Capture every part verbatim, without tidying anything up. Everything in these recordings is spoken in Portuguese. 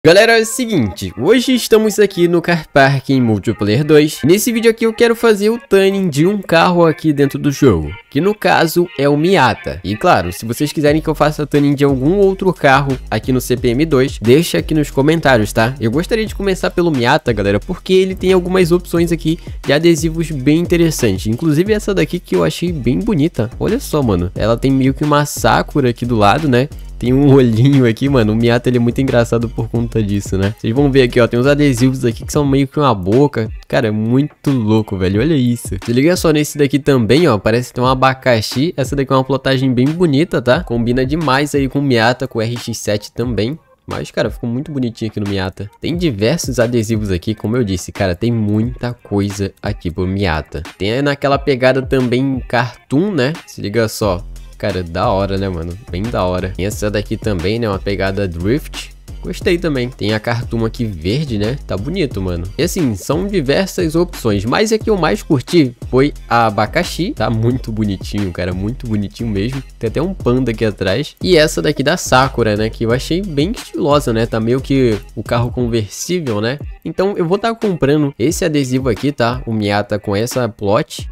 Galera, é o seguinte, hoje estamos aqui no Car Parking Multiplayer dois. Nesse vídeo aqui eu quero fazer o tuning de um carro aqui dentro do jogo, que no caso é o Miata. E claro, se vocês quiserem que eu faça tuning de algum outro carro aqui no C P M dois, deixa aqui nos comentários, tá? Eu gostaria de começar pelo Miata, galera, porque ele tem algumas opções aqui de adesivos bem interessantes. Inclusive essa daqui que eu achei bem bonita. Olha só, mano, ela tem meio que uma Sakura aqui do lado, né? Tem um olhinho aqui, mano. O Miata ele é muito engraçado por conta disso, né? Vocês vão ver aqui, ó. Tem uns adesivos aqui que são meio que uma boca. Cara, é muito louco, velho. Olha isso. Se liga só nesse daqui também, ó. Parece ter um abacaxi. Essa daqui é uma plotagem bem bonita, tá? Combina demais aí com o Miata, com o R X sete também. Mas, cara, ficou muito bonitinho aqui no Miata. Tem diversos adesivos aqui, como eu disse, cara, tem muita coisa aqui pro Miata. Tem naquela pegada também cartoon, né? Se liga só. Cara, da hora, né, mano? Bem da hora. Tem essa daqui também, né? Uma pegada drift. Gostei também. Tem a cartoon aqui verde, né? Tá bonito, mano. E assim, são diversas opções. Mas a que eu mais curti foi a abacaxi. Tá muito bonitinho, cara. Muito bonitinho mesmo. Tem até um panda aqui atrás. E essa daqui da Sakura, né? Que eu achei bem estilosa, né? Tá meio que o carro conversível, né? Então eu vou estar comprando esse adesivo aqui, tá? O Miata com essa plot.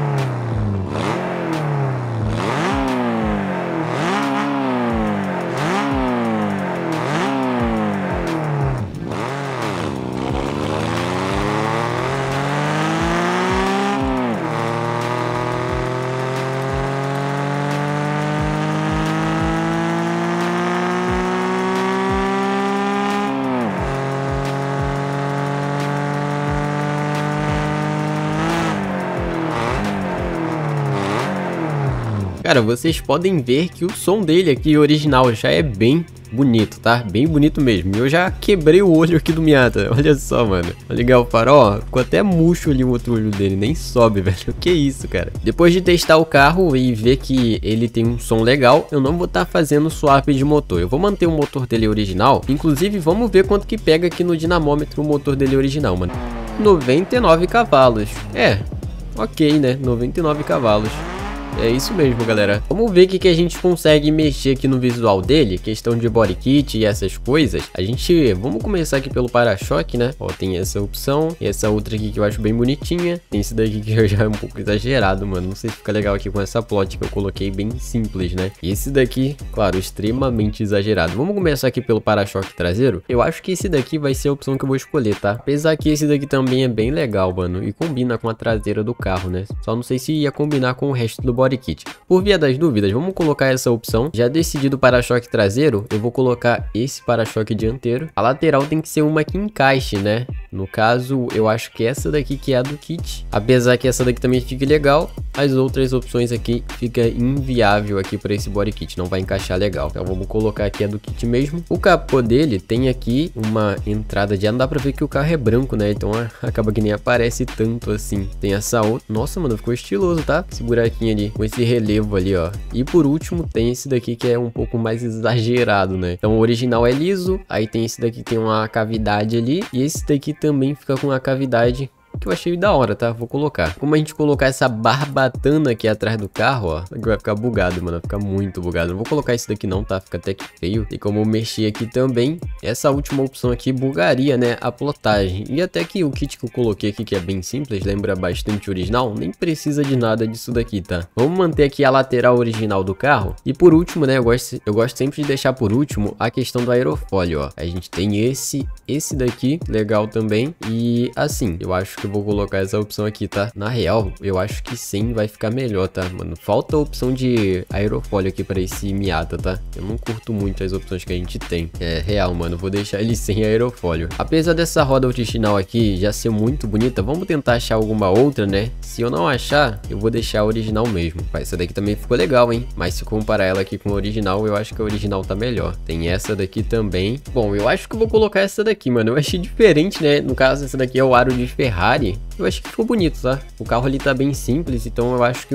Cara, vocês podem ver que o som dele aqui original já é bem bonito, tá? Bem bonito mesmo. Eu já quebrei o olho aqui do Miata. Olha só, mano. Legal o farol, ó. Ficou até murcho ali o outro olho dele. Nem sobe, velho. Que isso, cara. Depois de testar o carro e ver que ele tem um som legal, eu não vou estar tá fazendo swap de motor. Eu vou manter o motor dele original. Inclusive, vamos ver quanto que pega aqui no dinamômetro o motor dele original, mano. noventa e nove cavalos. É, ok, né? noventa e nove cavalos. É isso mesmo, galera. Vamos ver o que, que a gente consegue mexer aqui no visual dele. Questão de body kit e essas coisas. A gente... Vamos começar aqui pelo para-choque, né? Ó, tem essa opção. E essa outra aqui que eu acho bem bonitinha. Tem esse daqui que já é um pouco exagerado, mano. Não sei se fica legal aqui com essa plot que eu coloquei bem simples, né? E esse daqui, claro, extremamente exagerado. Vamos começar aqui pelo para-choque traseiro. Eu acho que esse daqui vai ser a opção que eu vou escolher, tá? Apesar que esse daqui também é bem legal, mano. E combina com a traseira do carro, né? Só não sei se ia combinar com o resto do body kit. Por via das dúvidas, vamos colocar essa opção. Já decidido o para-choque traseiro, eu vou colocar esse para-choque dianteiro. A lateral tem que ser uma que encaixe, né? No caso, eu acho que essa daqui que é a do kit. Apesar que essa daqui também fique legal, as outras opções aqui fica inviável aqui para esse body kit, não vai encaixar legal. Então vamos colocar aqui a do kit mesmo. O capô dele tem aqui uma entrada de ar, não dá pra ver que o carro é branco, né? Então acaba que nem aparece tanto assim. Tem essa outra. Nossa, mano, ficou estiloso, tá? Esse buraquinho ali, com esse relevo ali, ó. E por último tem esse daqui que é um pouco mais exagerado, né? Então o original é liso, aí tem esse daqui que tem uma cavidade ali, e esse daqui também fica com uma cavidade que eu achei da hora, tá? Vou colocar. Como a gente colocar essa barbatana aqui atrás do carro, ó, vai ficar bugado, mano. Vai ficar muito bugado. Não vou colocar esse daqui não, tá? Fica até que feio. E como eu mexi aqui também, essa última opção aqui bugaria, né? A plotagem. E até que o kit que eu coloquei aqui, que é bem simples, lembra bastante original, nem precisa de nada disso daqui, tá? Vamos manter aqui a lateral original do carro. E por último, né? Eu gosto, eu gosto sempre de deixar por último a questão do aerofólio, ó. A gente tem esse, esse daqui, legal também. E assim, eu acho que eu vou colocar essa opção aqui, tá? Na real, eu acho que sim, vai ficar melhor, tá, mano? Falta a opção de aerofólio aqui pra esse Miata, tá? Eu não curto muito as opções que a gente tem. É real, mano, vou deixar ele sem aerofólio. Apesar dessa roda original aqui já ser muito bonita, vamos tentar achar alguma outra, né? Se eu não achar, eu vou deixar a original mesmo. Essa daqui também ficou legal, hein? Mas se comparar ela aqui com a original, eu acho que a original tá melhor. Tem essa daqui também. Bom, eu acho que eu vou colocar essa daqui, mano. Eu achei diferente, né? No caso, essa daqui é o aro de Ferrari. Eu acho que ficou bonito, tá? O carro ali tá bem simples, então eu acho que um,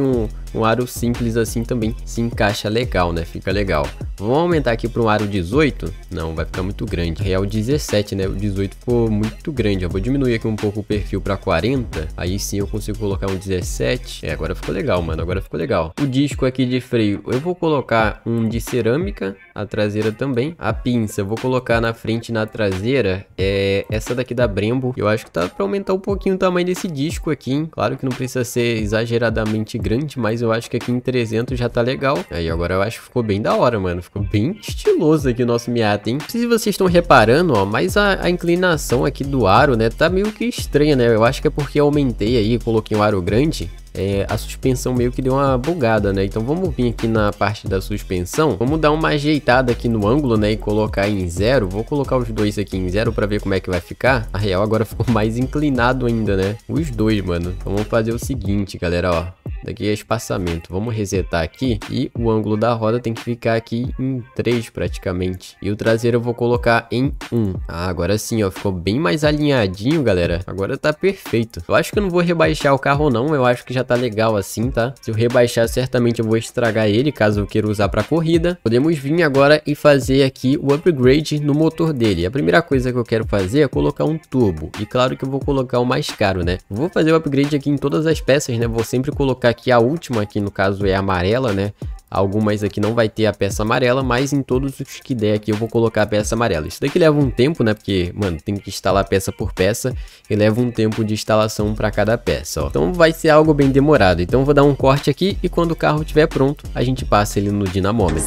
um aro simples assim também se encaixa legal, né? Fica legal. Vamos aumentar aqui para um aro dezoito? Não, vai ficar muito grande. Real dezessete, né? O dezoito ficou muito grande. Eu vou diminuir aqui um pouco o perfil para quarenta. Aí sim eu consigo colocar um dezessete. É, agora ficou legal, mano. Agora ficou legal. O disco aqui de freio, eu vou colocar um de cerâmica. A traseira também. A pinça, eu vou colocar na frente e na traseira. É essa daqui da Brembo. Eu acho que tá para aumentar um pouquinho o tamanho desse disco aqui, hein? Claro que não precisa ser exageradamente grande, mas eu acho que aqui em trezentos já tá legal. Aí agora eu acho que ficou bem da hora, mano. Ficou bem estiloso aqui o nosso Miata, hein? Não sei se vocês estão reparando, ó, mas a, a inclinação aqui do aro, né, tá meio que estranha, né? Eu acho que é porque eu aumentei aí, coloquei um aro grande. É, a suspensão meio que deu uma bugada, né? Então vamos vir aqui na parte da suspensão. Vamos dar uma ajeitada aqui no ângulo, né? E colocar em zero. Vou colocar os dois aqui em zero para ver como é que vai ficar. A real agora ficou mais inclinado ainda, né? Os dois, mano. Então vamos fazer o seguinte, galera, ó. Daqui é espaçamento. Vamos resetar aqui. E o ângulo da roda tem que ficar aqui em três praticamente. E o traseiro eu vou colocar em um. Ah, agora sim, ó. Ficou bem mais alinhadinho, galera. Agora tá perfeito. Eu acho que eu não vou rebaixar o carro, não. Eu acho que já tá legal assim, tá? Se eu rebaixar, certamente eu vou estragar ele, caso eu queira usar pra corrida. Podemos vir agora e fazer aqui o upgrade no motor dele. A primeira coisa que eu quero fazer é colocar um turbo. E claro que eu vou colocar o mais caro, né? Vou fazer o upgrade aqui em todas as peças, né? Vou sempre colocar aqui a última, que no caso é amarela, né? Algumas aqui não vai ter a peça amarela, mas em todos os que der aqui eu vou colocar a peça amarela. Isso daqui leva um tempo, né? Porque, mano, tem que instalar peça por peça e leva um tempo de instalação para cada peça, ó. Então vai ser algo bem demorado. Então eu vou dar um corte aqui e quando o carro estiver pronto, a gente passa ele no dinamômetro.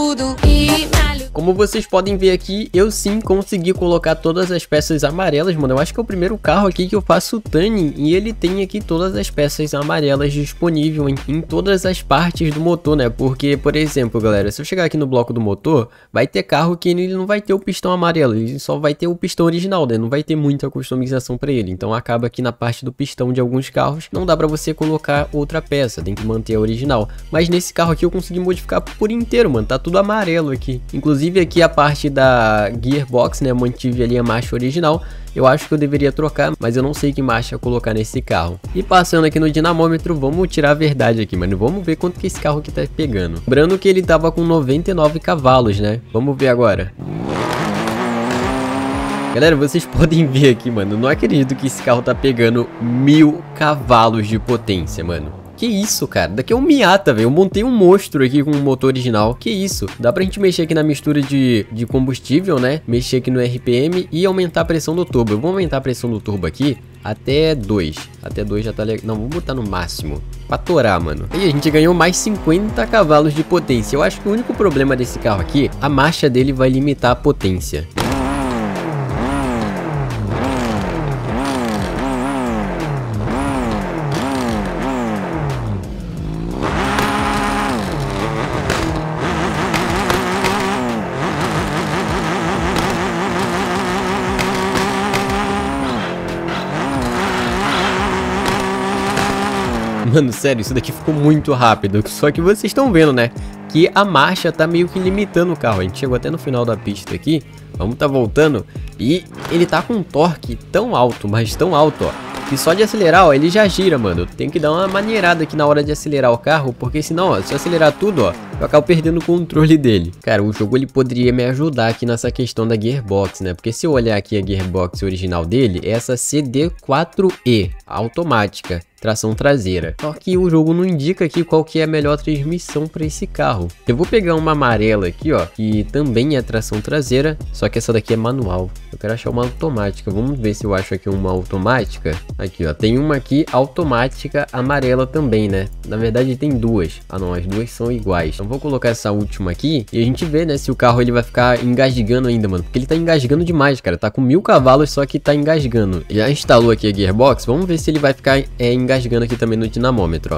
Como vocês podem ver aqui, eu sim consegui colocar todas as peças amarelas, mano. Eu acho que é o primeiro carro aqui que eu faço tuning e ele tem aqui todas as peças amarelas disponíveis em, em todas as partes do motor, né? Porque, por exemplo, galera, se eu chegar aqui no bloco do motor, vai ter carro que ele não vai ter o pistão amarelo, ele só vai ter o pistão original, né? Não vai ter muita customização para ele. Então acaba aqui na parte do pistão de alguns carros, não dá para você colocar outra peça, tem que manter a original. Mas nesse carro aqui eu consegui modificar por inteiro, mano. Tá tudo amarelo aqui. Inclusive aqui a parte da gearbox, né? Eu mantive ali a marcha original. Eu acho que eu deveria trocar, mas eu não sei que marcha colocar nesse carro. E passando aqui no dinamômetro, vamos tirar a verdade aqui, mano. Vamos ver quanto que esse carro aqui tá pegando. Lembrando que ele tava com noventa e nove cavalos, né? Vamos ver agora. Galera, vocês podem ver aqui, mano. Não acredito que esse carro tá pegando mil cavalos de potência, mano. Que isso, cara? Daqui é um Miata, velho. Eu montei um monstro aqui com o motor original. Que isso? Dá pra gente mexer aqui na mistura de, de combustível, né? Mexer aqui no R P M e aumentar a pressão do turbo. Eu vou aumentar a pressão do turbo aqui até dois. Até dois já tá legal. Não, vou botar no máximo. Pra torar, mano. E a gente ganhou mais cinquenta cavalos de potência. Eu acho que o único problema desse carro aqui, a marcha dele vai limitar a potência. Mano, sério, isso daqui ficou muito rápido. Só que vocês estão vendo, né? Que a marcha tá meio que limitando o carro. A gente chegou até no final da pista aqui. Vamos tá voltando. E ele tá com um torque tão alto, mas tão alto, ó. Que só de acelerar, ó, ele já gira, mano. Tem que dar uma maneirada aqui na hora de acelerar o carro. Porque senão, ó, se eu acelerar tudo, ó, eu acabo perdendo o controle dele. Cara, o jogo ele poderia me ajudar aqui nessa questão da gearbox, né? Porque se eu olhar aqui a gearbox original dele, é essa C D quatro E, automática. Tração traseira. Só que o jogo não indica aqui qual que é a melhor transmissão para esse carro. Eu vou pegar uma amarela aqui, ó, que também é tração traseira, só que essa daqui é manual. Eu quero achar uma automática. Vamos ver se eu acho aqui uma automática. Aqui, ó, tem uma aqui automática amarela também, né? Na verdade tem duas. Ah, não, as duas são iguais. Então vou colocar essa última aqui e a gente vê, né, se o carro ele vai ficar engasgando ainda, mano, porque ele tá engasgando demais, cara. Tá com mil cavalos, só que tá engasgando. Já instalou aqui a gearbox. Vamos ver se ele vai ficar é, engasgando aqui também no dinamômetro, ó.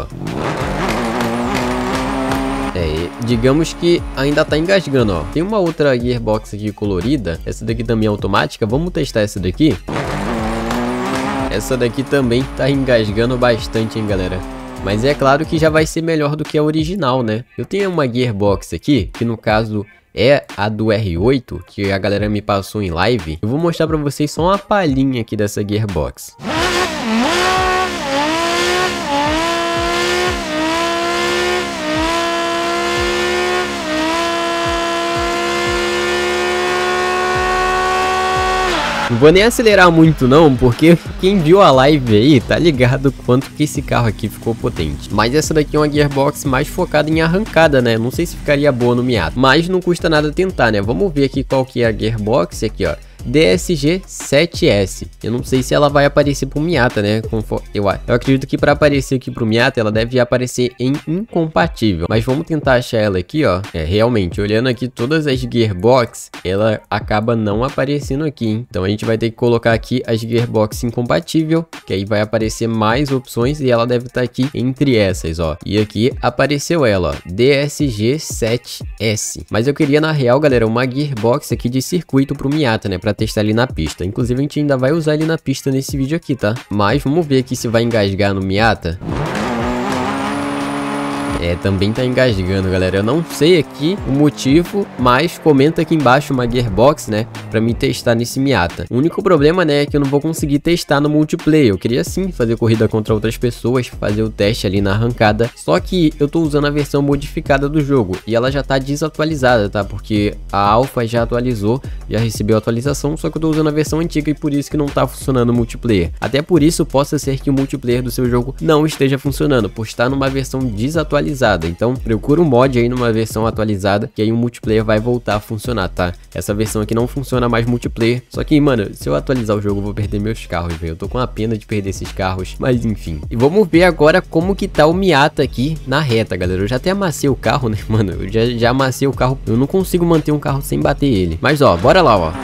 É, digamos que ainda tá engasgando, ó. Tem uma outra gearbox aqui colorida. Essa daqui também é automática. Vamos testar essa daqui. Essa daqui também tá engasgando bastante, hein, galera. Mas é claro que já vai ser melhor do que a original, né? Eu tenho uma gearbox aqui, que no caso é a do R oito, que a galera me passou em live. Eu vou mostrar pra vocês só uma palhinha aqui dessa gearbox. Não vou nem acelerar muito não, porque quem viu a live aí tá ligado quanto que esse carro aqui ficou potente. Mas essa daqui é uma gearbox mais focada em arrancada, né? Não sei se ficaria boa no Miata, mas não custa nada tentar, né? Vamos ver aqui qual que é a gearbox aqui, ó. D S G sete S. Eu não sei se ela vai aparecer pro Miata, né? Eu, eu acredito que para aparecer aqui pro Miata, ela deve aparecer em incompatível. Mas vamos tentar achar ela aqui, ó. É, realmente, olhando aqui todas as gearbox, ela acaba não aparecendo aqui, hein? Então a gente vai ter que colocar aqui as gearbox incompatível, que aí vai aparecer mais opções e ela deve estar aqui entre essas, ó. E aqui apareceu ela, ó, D S G sete S. Mas eu queria, na real, galera, uma gearbox aqui de circuito pro Miata, né? Pra testar ali na pista. Inclusive a gente ainda vai usar ele na pista nesse vídeo aqui, tá? Mas vamos ver aqui se vai engasgar no Miata. É, também tá engasgando, galera. Eu não sei aqui o motivo, mas comenta aqui embaixo uma gearbox, né? Pra me testar nesse Miata. O único problema, né, é que eu não vou conseguir testar no multiplayer. Eu queria sim fazer corrida contra outras pessoas, fazer o teste ali na arrancada. Só que eu tô usando a versão modificada do jogo e ela já tá desatualizada, tá? Porque a alpha já atualizou, já recebeu atualização, só que eu tô usando a versão antiga e por isso que não tá funcionando o multiplayer. Até por isso possa ser que o multiplayer do seu jogo não esteja funcionando, por estar numa versão desatualizada. Então procura um mod aí numa versão atualizada, que aí o multiplayer vai voltar a funcionar, tá? Essa versão aqui não funciona mais multiplayer. Só que, mano, se eu atualizar o jogo eu vou perder meus carros, velho. Eu tô com a pena de perder esses carros, mas enfim. E vamos ver agora como que tá o Miata aqui na reta, galera. Eu já até amassei o carro, né, mano? Eu já, já amassei o carro. Eu não consigo manter um carro sem bater ele. Mas ó, bora lá, ó.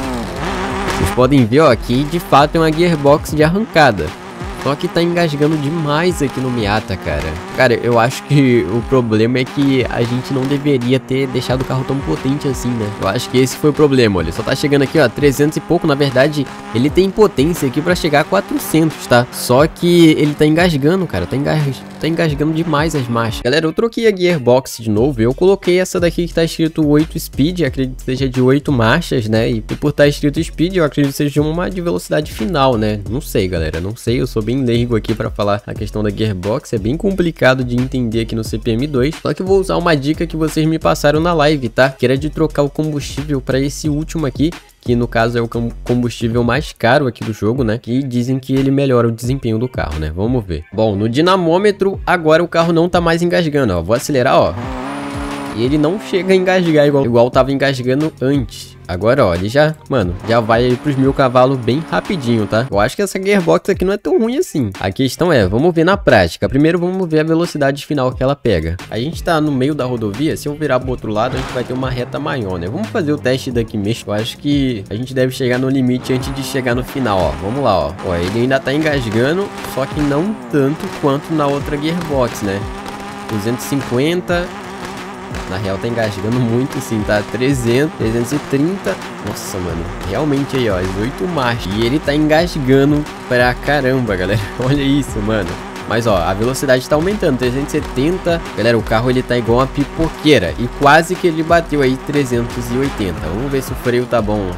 Vocês podem ver, ó, que de fato é uma gearbox de arrancada. Só que tá engasgando demais aqui no Miata, cara. Cara, eu acho que o problema é que a gente não deveria ter deixado o carro tão potente assim, né? Eu acho que esse foi o problema, olha. Só tá chegando aqui, ó, trezentos e pouco. Na verdade, ele tem potência aqui pra chegar a quatrocentos, tá? Só que ele tá engasgando, cara. Tá, engas... tá engasgando demais as marchas. Galera, eu troquei a gearbox de novo. Eu coloquei essa daqui que tá escrito oito speed. Acredito que seja de oito marchas, né? E por estar escrito speed, eu acredito que seja uma de velocidade final, né? Não sei, galera. Não sei. Eu sou bem leigo aqui para falar a questão da gearbox, é bem complicado de entender aqui no C P M dois, só que eu vou usar uma dica que vocês me passaram na live, tá? Que era de trocar o combustível para esse último aqui, que no caso é o combustível mais caro aqui do jogo, né? Que dizem que ele melhora o desempenho do carro, né? Vamos ver. Bom, no dinamômetro, agora o carro não tá mais engasgando, ó. Vou acelerar, ó. E ele não chega a engasgar igual, igual tava engasgando antes. Agora, ó, ele já, mano, já vai aí pros mil cavalos bem rapidinho, tá? Eu acho que essa gearbox aqui não é tão ruim assim. A questão é, vamos ver na prática. Primeiro vamos ver a velocidade final que ela pega. A gente tá no meio da rodovia, se eu virar pro outro lado, a gente vai ter uma reta maior, né? Vamos fazer o teste daqui mesmo. Eu acho que a gente deve chegar no limite antes de chegar no final, ó. Vamos lá, ó. Ó, ele ainda tá engasgando, só que não tanto quanto na outra gearbox, né? duzentos e cinquenta... Na real tá engasgando muito sim, tá? trezentos, trezentos e trinta. Nossa, mano. Realmente aí, ó, as oito marchas. E ele tá engasgando pra caramba, galera. Olha isso, mano. Mas, ó, a velocidade tá aumentando. trezentos e setenta. Galera, o carro ele tá igual uma pipoqueira. E quase que ele bateu aí trezentos e oitenta. Vamos ver se o freio tá bom.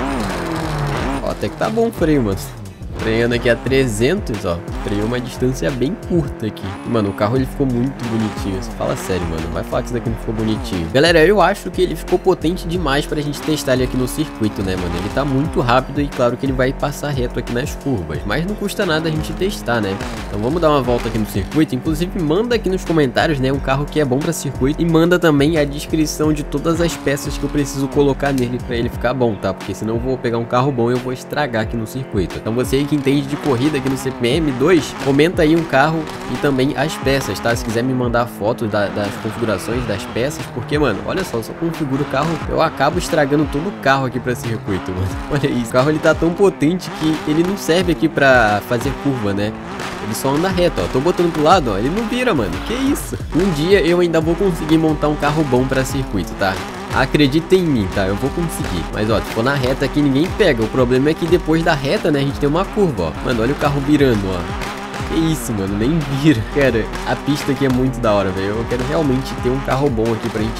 Ó, até que tá bom o freio, mano. Freando aqui a trezentos, ó. Freou uma distância bem curta aqui. Mano, o carro ele ficou muito bonitinho. Você fala sério, mano. Vai falar que isso daqui não ficou bonitinho. Galera, eu acho que ele ficou potente demais pra gente testar ele aqui no circuito, né, mano? Ele tá muito rápido e claro que ele vai passar reto aqui nas curvas. Mas não custa nada a gente testar, né? Então vamos dar uma volta aqui no circuito. Inclusive, manda aqui nos comentários, né, um carro que é bom pra circuito. E manda também a descrição de todas as peças que eu preciso colocar nele pra ele ficar bom, tá? Porque senão eu vou pegar um carro bom e eu vou estragar aqui no circuito. Então você que entende de corrida aqui no C P M dois, comenta aí um carro e também as peças, tá? Se quiser me mandar fotos da, das configurações das peças, porque, mano, olha só, só configuro o carro, eu acabo estragando todo o carro aqui pra circuito, mano. Olha isso, o carro ele tá tão potente que ele não serve aqui pra fazer curva, né? Ele só anda reto, ó. Tô botando pro lado, ó. Ele não vira, mano. Que isso? Um dia eu ainda vou conseguir montar um carro bom pra circuito, tá? Acredita em mim, tá? Eu vou conseguir. Mas, ó, se for na reta aqui, ninguém pega. O problema é que depois da reta, né, a gente tem uma curva, ó. Mano, olha o carro virando, ó. Que isso, mano, nem vira. Cara, a pista aqui é muito da hora, velho. Eu quero realmente ter um carro bom aqui pra gente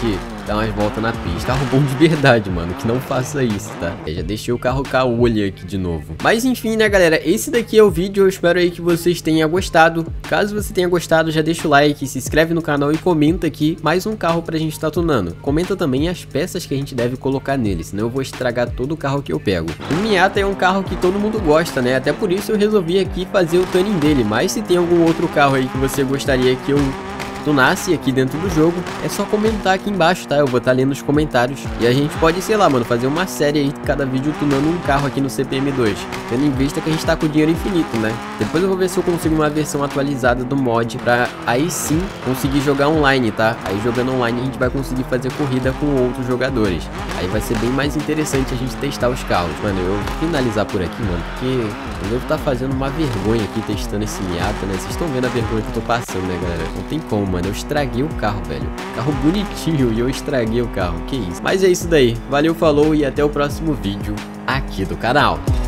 dar umas voltas na pista. Carro bom de verdade, mano, que não faça isso, tá? Eu já deixei o carro caolho aqui de novo. Mas enfim, né, galera, esse daqui é o vídeo. Eu espero aí que vocês tenham gostado. Caso você tenha gostado, já deixa o like, se inscreve no canal e comenta aqui mais um carro pra gente estar tunando. Comenta também as peças que a gente deve colocar nele, senão eu vou estragar todo o carro que eu pego. O Miata é um carro que todo mundo gosta, né? Até por isso eu resolvi aqui fazer o tuning dele. Mas se tem algum outro carro aí que você gostaria que eu tunasse aqui dentro do jogo, é só comentar aqui embaixo, tá? Eu vou estar lendo os comentários e a gente pode, sei lá, mano, fazer uma série aí, cada vídeo tunando um carro aqui no C P M dois, tendo em vista que a gente tá com dinheiro infinito, né? Depois eu vou ver se eu consigo uma versão atualizada do mod pra aí sim conseguir jogar online, tá? Aí jogando online a gente vai conseguir fazer corrida com outros jogadores. Aí vai ser bem mais interessante a gente testar os carros. Mano, eu vou finalizar por aqui, mano, porque eu devo estar fazendo uma vergonha aqui testando esse Miata, né? Vocês estão vendo a vergonha que eu tô passando, né, galera? Não tem como, mano. Eu estraguei o carro, velho. Carro bonitinho e eu estraguei o carro. Que isso. Mas é isso daí. Valeu, falou e até o próximo vídeo aqui do canal.